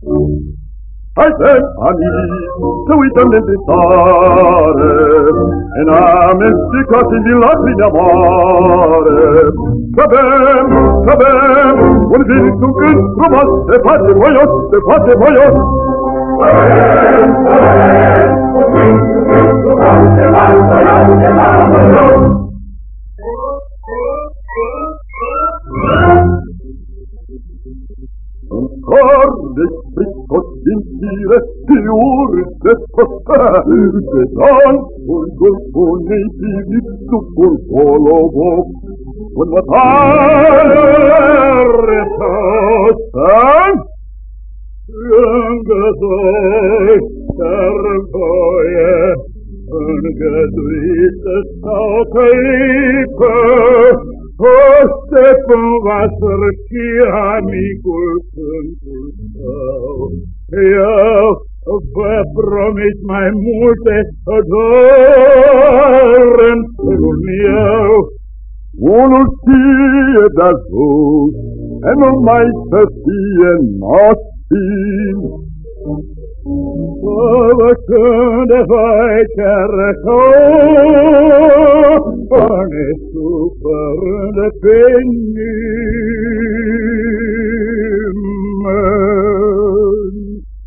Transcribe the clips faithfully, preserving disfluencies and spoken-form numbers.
Haidem, amici, să uităm de întâlțare, în amestecați din lacrimi amare. Să bem, să bem, un vin cu cânt frumos, se face voios, se face voios. Să bem, să bem, un vin cu cânt frumos, se face voios, se face voios. În cor de spriscos din fire, fiuri de scostea, de dansul golfonei divit sub polobov. Un mătare să-ți lângă doi sărboie, îngăduită sau clipă, o stepân va sărchi amicul cântul său. Eu vă promit mai multe, doar în felul meu. Unul știe de-a sus, e numai să fie nostim. Vă când de voi cerca, ne supărând pe nimeni.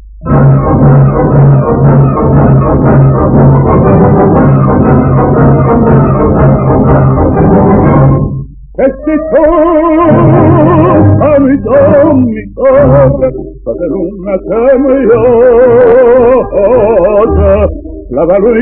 Peste tot, ami domni, toată lumea temioasă, slava lui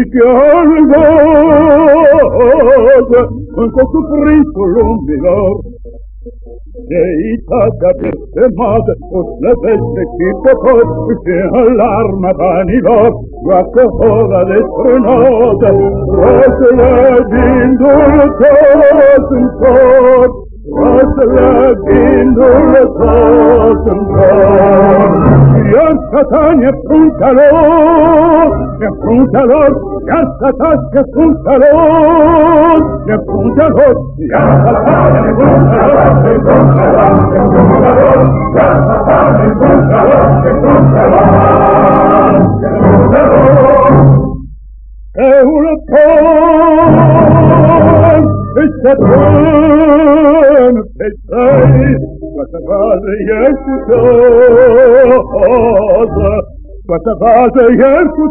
chiar-goză, încă cuprinsul lumilor. Deitatea blestemată o slăvește și popor, și în larma banilor joacă ora destrânată, răslăgindu-l tot în tot, răslăgindu-l tot în tot. Iar Satan e fruntea lor, e fruntea lor, iar Satan e fruntea lor, e fruntea lor, iar Satan e fruntea lor, e fruntea lor, e fruntea lor, iar Satan e fruntea lor, e fruntea lor, e fruntea lor. E un ton, e Satan pe sei, toată bază e cu toată, toată bază e cu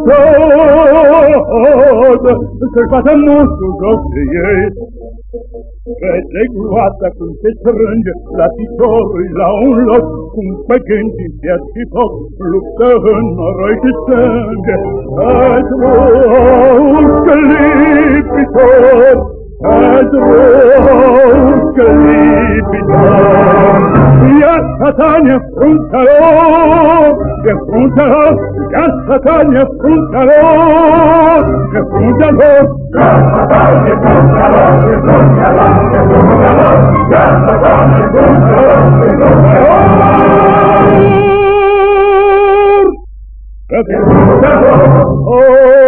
toată, să-și bată mustul jos de ei. Vede gloata cum se strânge la piciorul la un loc, cum pe gând din viață și foc, luptă în noroi și sânge. Azi rău sclipitor, azi rău sclipitor. Iar Satan e fruntea lor, e fruntea lor, iar Satan e fruntea lor, e fruntea lor. Iar Satan e fruntea lor, e fruntea lor, e fruntea lor, iar Satan e fruntea lor, e fruntea lor. E fruntea lor.